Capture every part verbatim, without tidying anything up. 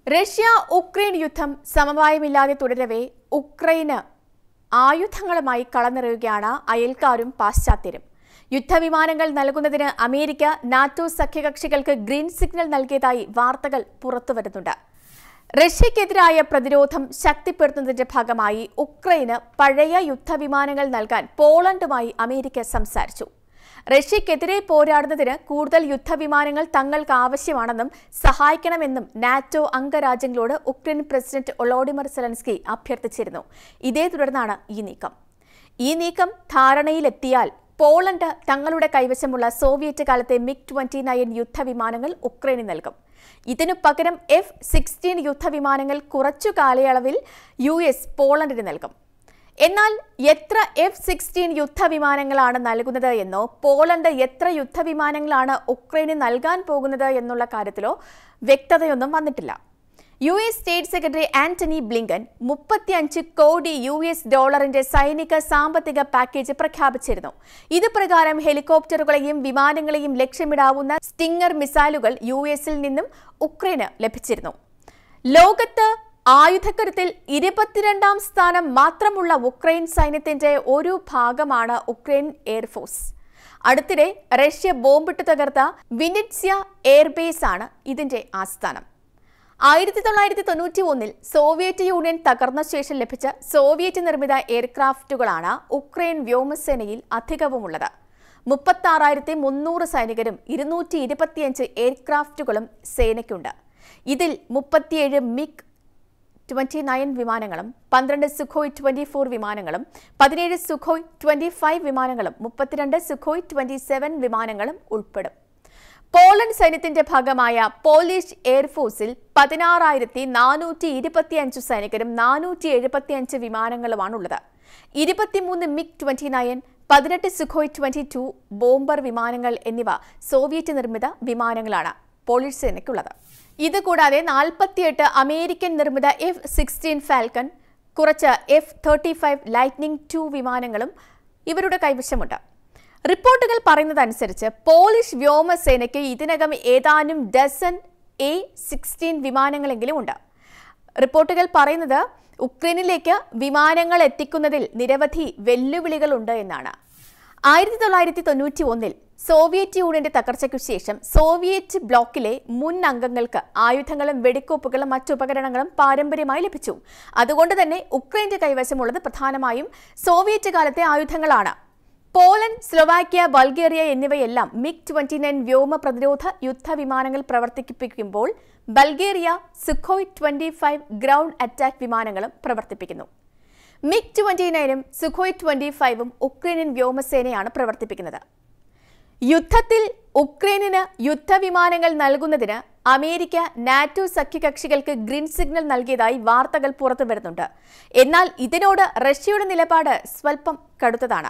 Russia Ukraine യുദ്ധം സമവായമില്ലാതെ തുടരവേ ഉക്രൈന് ആയുധങ്ങളുമായി കളനിറയുകയാണ് അയൽക്കാരും പാശ്ചാത്യരും. യുദ്ധവിമാനങ്ങൾ നൽകുന്നതിന് അമേരിക്ക നാറ്റോ സഖ്യകക്ഷികൾക്ക് ഗ്രീൻ സിഗ്നൽ നൽകിയതായി വാർത്തകൾ പുറത്തുവരുന്നുണ്ട്. റഷ്യക്കെതിരായ പ്രതിരോധം ശക്തിപ്പെടുത്തുന്നതിന്റെ ഭാഗമായി ഉക്രൈന് പഴയ യുദ്ധവിമാനങ്ങൾ നൽകാൻ പോളണ്ടുമായി അമേരിക്ക സംസാരിച്ചു. റഷ്യക്കെതിരെ പോരാടുന്നതിന് കൂടുതൽ യുദ്ധവിമാനങ്ങൾ തങ്ങൾക്ക് ആവശ്യമാണെന്നും സഹായിക്കണമെന്നും നാറ്റോ അംഗരാജ്യങ്ങളോട് ഉക്രൈൻ പ്രസിഡന്റ് വൊളോഡിമർ സെലൻസ്കി അഭ്യർത്ഥിച്ചിരുന്നു. ഇതേ തുടർന്നാണ് ഈ നീക്കം. ഈ നീക്കം ധാരണയിലെത്തിയാൽ പോളണ്ട് തങ്ങളുടെ കൈവശമുള്ള സോവിയറ്റ് കാലത്തെ മിഗ് ട്വന്റി നയൻ യുദ്ധവിമാനങ്ങൾ ഉക്രൈന് നൽകും. ഇതിനു പകരം എഫ് സിക്സ്റ്റീൻ യുദ്ധവിമാനങ്ങൾ കുറച്ചു കാലയളവിൽ യു എസ് പോളണ്ടിന് നൽകും. എന്നാൽ എത്ര എഫ് സിക്സ്റ്റീൻ യുദ്ധവിമാനങ്ങളാണ് നൽകുന്നത് എന്നോ പോളണ്ട് എത്ര യുദ്ധവിമാനങ്ങളാണ് ഉക്രൈന് നൽകാൻ പോകുന്നത് എന്നുള്ള കാര്യത്തിലോ വ്യക്തതയൊന്നും വന്നിട്ടില്ല. U S state secretary Antony Blinken മുപ്പത്തിയഞ്ച് കോടി യു എസ് ഡോളറിന്റെ സൈനിക സാമ്പത്തിക പാക്കേജ് പ്രഖ്യാപിച്ചിരുന്നു. ഇത് പ്രകാരം ഹെലികോപ്റ്ററുകളെയും വിമാനങ്ങളെയും ലക്ഷ്യമിടാവുന്ന സ്റ്റിംഗർ മിസൈലുകൾ യു എസിൽ നിന്നും ഉക്രൈന് ലഭിച്ചിരുന്നു. ലോകത്ത് ആയുധക്കരുത്തിൽ ഇരുപത്തിരണ്ടാം സ്ഥാനം മാത്രമുള്ള ഉക്രൈൻ സൈന്യത്തിന്റെ ഒരു ഭാഗമാണ് ഉക്രൈൻ എയർഫോഴ്സ്. അടുത്തിടെ റഷ്യ ബോംബിട്ട് തകർത്ത വിനിറ്റ്സ്യ എയർബേസ് ആണ് ഇതിന്റെ ആസ്ഥാനം. ആയിരത്തി തൊള്ളായിരത്തി തൊണ്ണൂറ്റി ഒന്നിൽ സോവിയറ്റ് യൂണിയൻ തകർന്ന ശേഷം ലഭിച്ച സോവിയറ്റ് നിർമ്മിത എയർക്രാഫ്റ്റുകളാണ് ഉക്രൈൻ വ്യോമസേനയിൽ അധികവുമുള്ളത്. മുപ്പത്തി ആറായിരത്തി മുന്നൂറ് സൈനികരും ഇരുന്നൂറ്റി ഇരുപത്തിയഞ്ച് എയർക്രാഫ്റ്റുകളും സേനയ്ക്കുണ്ട്. ഇതിൽ മുപ്പത്തിയേഴ് മിഗ് ട്വന്റി നയൻ വിമാനങ്ങളും പന്ത്രണ്ട് സുഖോയ് ട്വന്റി ഫോർ വിമാനങ്ങളും പതിനേഴ് സുഖോയ് ട്വന്റി ഫൈവ് വിമാനങ്ങളും മുപ്പത്തിരണ്ട് സുഖോയ് ട്വന്റി സെവൻ വിമാനങ്ങളും ഉൾപ്പെടും. പോളണ്ട് സൈന്യത്തിന്റെ ഭാഗമായ പോളിഷ് എയർഫോഴ്സിൽ പതിനാറായിരത്തി നാനൂറ്റി ഇരുപത്തിയഞ്ച് സൈനികരും നാനൂറ്റി എഴുപത്തിയഞ്ച് വിമാനങ്ങളുമാണുള്ളത്. ഇരുപത്തിമൂന്ന് മിഗ് ട്വന്റി നയൻ പതിനെട്ട് സുഖോയ് ട്വന്റി ടു ബോംബർ വിമാനങ്ങൾ എന്നിവ സോവിയറ്റ് നിർമ്മിത വിമാനങ്ങളാണ് പോളിഷ് സേനയ്ക്കുള്ളത്. ഇതുകൂടാതെ നാൽപ്പത്തിയെട്ട് അമേരിക്കൻ നിർമ്മിത എഫ് സിക്സ്റ്റീൻ ഫാൽക്കൺ, കുറച്ച് F thirty five Lightning two വിമാനങ്ങളും ഇവരുടെ കൈവശമുണ്ട്. റിപ്പോർട്ടുകൾ പറയുന്നതനുസരിച്ച് പോളിഷ് വ്യോമസേനയ്ക്ക് ഇതിനകം ഏതാനും ഡസൻ എ സിക്സ്റ്റീൻ വിമാനങ്ങളെങ്കിലും ഉണ്ട്. റിപ്പോർട്ടുകൾ പറയുന്നത് ഉക്രൈനിലേക്ക് വിമാനങ്ങൾ എത്തിക്കുന്നതിൽ നിരവധി വെല്ലുവിളികളുണ്ട് എന്നാണ്. ആയിരത്തി തൊള്ളായിരത്തി തൊണ്ണൂറ്റി ഒന്നിൽ സോവിയറ്റ് യൂണിയന്റെ തകർച്ചയ്ക്കു ശേഷം സോവിയറ്റ് ബ്ലോക്കിലെ മുൻ അംഗങ്ങൾക്ക് ആയുധങ്ങളും വെടിക്കോപ്പുകളും മറ്റുപകരണങ്ങളും പാരമ്പര്യമായി ലഭിച്ചു. അതുകൊണ്ട് തന്നെ ഉക്രൈന്റെ കൈവശമുള്ളത് പ്രധാനമായും സോവിയറ്റ് കാലത്തെ ആയുധങ്ങളാണ്. പോളണ്ട്, സ്ലൊവാക്യ, ബൾഗേറിയ എന്നിവയെല്ലാം മിഗ് ട്വന്റി നയൻ വ്യോമ പ്രതിരോധ യുദ്ധവിമാനങ്ങൾ പ്രവർത്തിപ്പിക്കുമ്പോൾ Bulgaria Sukhoi twenty five ground attack വിമാനങ്ങളും പ്രവർത്തിപ്പിക്കുന്നു. മിഗ് ട്വന്റി നയനും സുഖോയ് ട്വന്റി ഫൈവും ഉക്രൈനിയൻ വ്യോമസേനയാണ് പ്രവർത്തിപ്പിക്കുന്നത്. യുദ്ധത്തിൽ ഉക്രൈനിന് യുദ്ധവിമാനങ്ങൾ നൽകുന്നതിന് അമേരിക്ക നാറ്റോ സഖ്യകക്ഷികൾക്ക് ഗ്രീൻ സിഗ്നൽ നൽകിയതായി വാർത്തകൾ പുറത്തുവരുന്നുണ്ട്. എന്നാൽ ഇതിനോട് റഷ്യയുടെ നിലപാട് സ്വൽപ്പം കടുത്തതാണ്.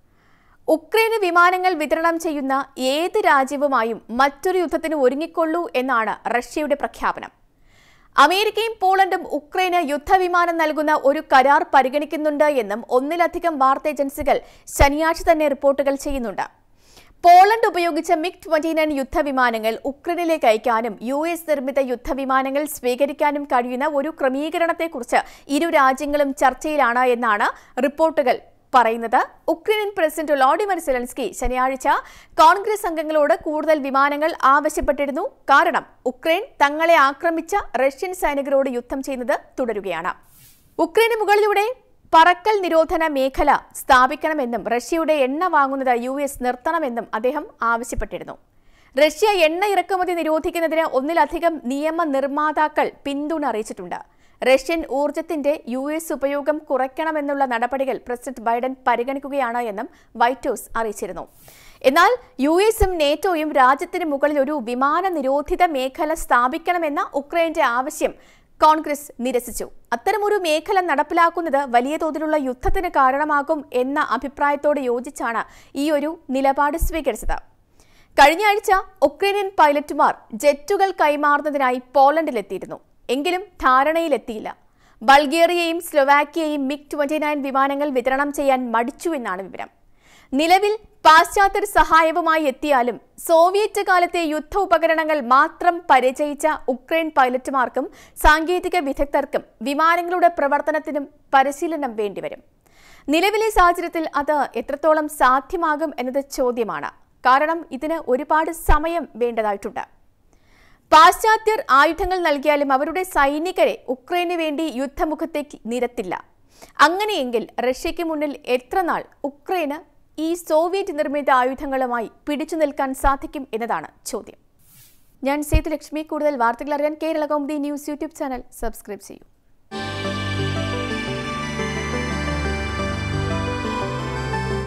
ഉക്രൈന് വിമാനങ്ങൾ വിതരണം ചെയ്യുന്ന ഏത് രാജ്യവുമായും മറ്റൊരു യുദ്ധത്തിന് ഒരുങ്ങിക്കൊള്ളൂ എന്നാണ് റഷ്യയുടെ പ്രഖ്യാപനം. അമേരിക്കയും പോളണ്ടും ഉക്രൈന് യുദ്ധവിമാനം നൽകുന്ന ഒരു കരാർ പരിഗണിക്കുന്നുണ്ട് എന്നും ഒന്നിലധികം വാർത്താ ഏജൻസികൾ ശനിയാഴ്ച തന്നെ റിപ്പോർട്ടുകൾ ചെയ്യുന്നുണ്ട്. പോളണ്ട് ഉപയോഗിച്ച മിഗ് ട്വന്റി നയൻ യുദ്ധവിമാനങ്ങൾ ഉക്രൈനിലേക്ക് അയക്കാനും യു എസ് നിർമ്മിത യുദ്ധവിമാനങ്ങൾ സ്വീകരിക്കാനും കഴിയുന്ന ഒരു ക്രമീകരണത്തെക്കുറിച്ച് ഇരു രാജ്യങ്ങളും ചർച്ചയിലാണ് എന്നാണ് റിപ്പോർട്ടുകൾ പറയുന്നത്. ഉക്രൈൻ പ്രസിഡന്റ് വൊളോഡിമർ സെലൻസ്കി ശനിയാഴ്ച കോൺഗ്രസ് അംഗങ്ങളോട് കൂടുതൽ വിമാനങ്ങൾ ആവശ്യപ്പെട്ടിരുന്നു. കാരണം ഉക്രൈൻ തങ്ങളെ ആക്രമിച്ച റഷ്യൻ സൈനികരോട് യുദ്ധം ചെയ്യുന്നത് തുടരുകയാണ്. ഉക്രൈന് മുകളിലൂടെ പറക്കൽ നിരോധന മേഖല സ്ഥാപിക്കണമെന്നും റഷ്യയുടെ എണ്ണ വാങ്ങുന്നത് യു എസ് നിർത്തണമെന്നും അദ്ദേഹം ആവശ്യപ്പെട്ടിരുന്നു. റഷ്യ എണ്ണ ഇറക്കുമതി നിരോധിക്കുന്നതിന് ഒന്നിലധികം നിയമ നിർമ്മാതാക്കൾ പിന്തുണ അറിയിച്ചിട്ടുണ്ട്. റഷ്യൻ ഊർജ്ജത്തിന്റെ യു എസ് ഉപയോഗം കുറയ്ക്കണമെന്നുള്ള നടപടികൾ പ്രസിഡന്റ് ബൈഡൻ പരിഗണിക്കുകയാണ് എന്നും വൈറ്റ് ഹൌസ് അറിയിച്ചിരുന്നു. എന്നാൽ യു എസും നേറ്റോയും രാജ്യത്തിന് മുകളിൽ ഒരു വിമാന നിരോധിത മേഖല സ്ഥാപിക്കണമെന്ന ഉക്രൈന്റെ ആവശ്യം കോൺഗ്രസ് നിരസിച്ചു. അത്തരമൊരു മേഖല നടപ്പിലാക്കുന്നത് വലിയ തോതിലുള്ള യുദ്ധത്തിന് കാരണമാകും എന്ന അഭിപ്രായത്തോട് യോജിച്ചാണ് ഈ ഒരു നിലപാട് സ്വീകരിച്ചത്. കഴിഞ്ഞ ആഴ്ച ഉക്രൈനിയൻ പൈലറ്റുമാർ ജെറ്റുകൾ കൈമാറുന്നതിനായി പോളണ്ടിലെത്തിയിരുന്നു. എങ്കിലും ധാരണയിലെത്തിയില്ല. ബൾഗേറിയയും സ്ലൊവാക്യയും മിഗ് ട്വന്റി നയൻ വിമാനങ്ങൾ വിതരണം ചെയ്യാൻ മടിച്ചു എന്നാണ് വിവരം. നിലവിൽ പാശ്ചാത്യർ സഹായവുമായി എത്തിയാലും സോവിയറ്റ് കാലത്തെ യുദ്ധ ഉപകരണങ്ങൾ മാത്രം പരിചയിച്ച ഉക്രൈൻ പൈലറ്റുമാർക്കും സാങ്കേതിക വിദഗ്ധർക്കും വിമാനങ്ങളുടെ പ്രവർത്തനത്തിനും പരിശീലനം വേണ്ടിവരും. നിലവിലെ സാഹചര്യത്തിൽ അത് എത്രത്തോളം സാധ്യമാകും എന്നത് ചോദ്യമാണ്. കാരണം ഇതിന് ഒരുപാട് സമയം വേണ്ടതായിട്ടുണ്ട്. പാശ്ചാത്യർ ആയുധങ്ങൾ നൽകിയാലും അവരുടെ സൈനികരെ ഉക്രൈനു വേണ്ടി യുദ്ധമുഖത്തേക്ക് നിരത്തില്ല. അങ്ങനെയെങ്കിൽ റഷ്യയ്ക്ക് മുന്നിൽ എത്ര നാൾ ഉക്രൈന് ഈ സോവിയറ്റ് നിർമ്മിത ആയുധങ്ങളുമായി പിടിച്ചു നിൽക്കാൻ സാധിക്കും എന്നതാണ് ചോദ്യം. ഞാൻ സേതുലക്ഷ്മി. കൂടുതൽ വാർത്തകൾ അറിയാൻ Kerala Kaumudi news YouTube channel subscribe ചെയ്യൂ.